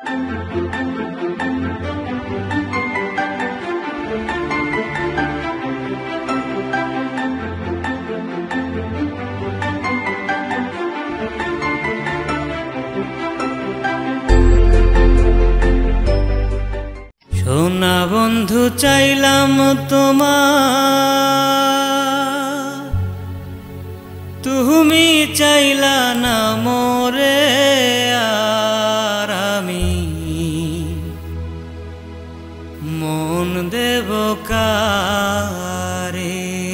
সোনা বন্ধু চাইলাম তোমার, তুমি চাইলা না মোরে, আর আমি মন দেব কারে?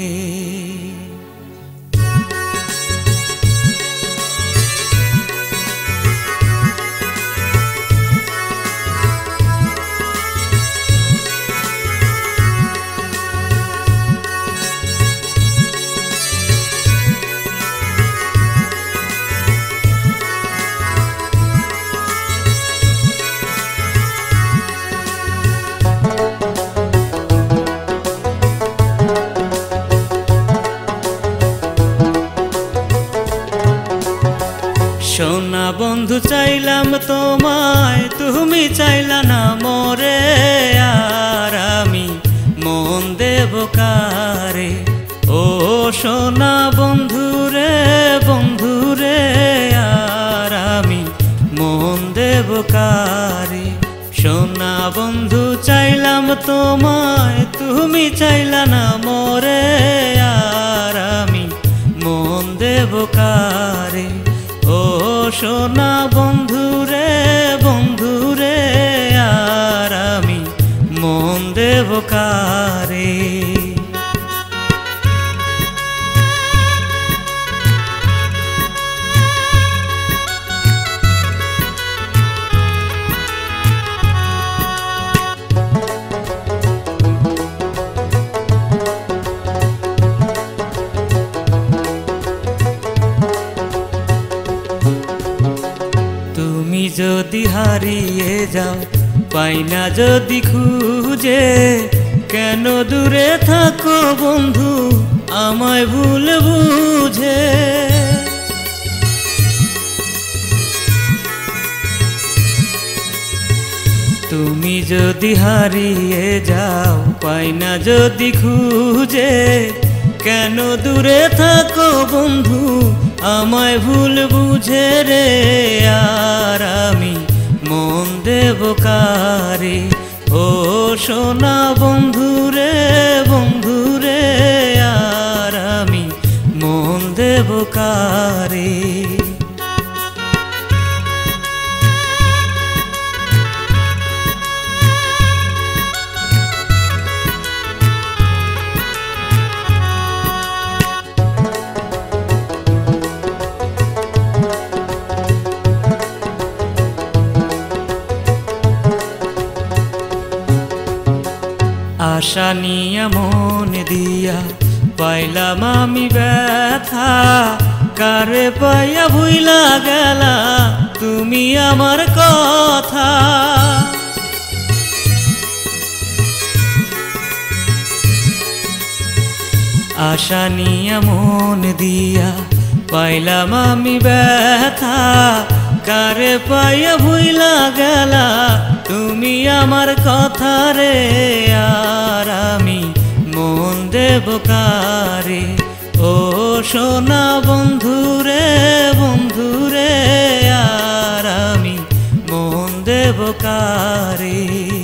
সোনা বন্ধু চাইলাম তোমায়, তুমি চাইলা না মোরে, আর আমি মন দেব কারে? ও সোনা বন্ধুরে বন্ধুরে, আর আমি মন দেব কারে? সোনা বন্ধু চাইলাম তোমায়, তুমি চাইলা না মোরে, আর আমি মন দেব কারে? ও সোনা বন্ধুরে বন্ধুরে, আর আমি মন দেব কারে? তুমি যদি হারিয়ে যাও, পাই না যদি খুঁজে, কেন দূরে থাকো বন্ধু আমায় ভুল বুঝে? তুমি যদি হারিয়ে যাও, পাই না যদি খুঁজে, কেন দূরে থাকো বন্ধু আমায় ভুল বুঝে রে? আর আমি মন দেব কারে? ও সোনা বন্ধুরে বন্ধুরে, আর আমি মন দেব কারে? আশা নিয়া মন দিয়া পাইলাম আমি ব্যথা, কারে পাইয়া ভুইলা গেলা তুমি আমার কথা? আশা নিয়া মন দিয়া পাইলাম আমি ব্যথা, কারে পাইয়া ভুইলা গেলা তুমি আমার কথা রে? আর আমি মন দেব কারে? ও সোনা বন্ধুরে বন্ধুরে, আর আমি মন দেব কারে?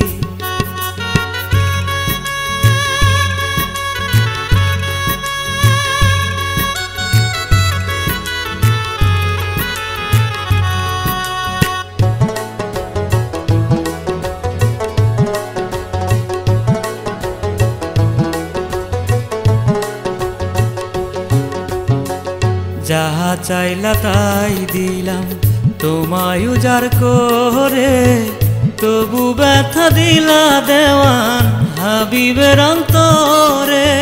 যাহা চাইলা তাই দিলাম তোমায় উজাড় করে, তবু ব্যথা দিলা দেওয়ান হাবিবের অন্তরে।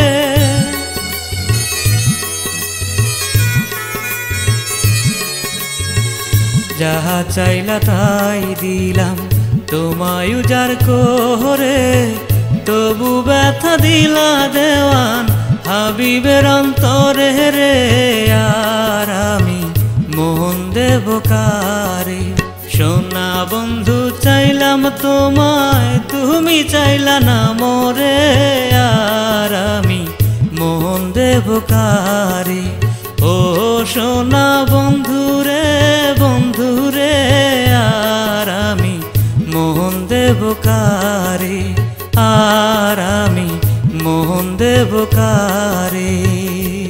যাহা চাইলা তাই দিলাম তোমায় উজাড় করে, তবু ব্যথা দিলা দেওয়ান হাবিবের অন্তরে রে। আর আমি মন দেব কারে? শোন না বন্ধু চাইলাম তোমায়, তুমি চাইলা না মোরে, আর আমি মন দেব কারে? ও সোনা বন্ধুরে বন্ধুরে, আর আমি মন দেব কারে? আর আমি মন দেব কারে?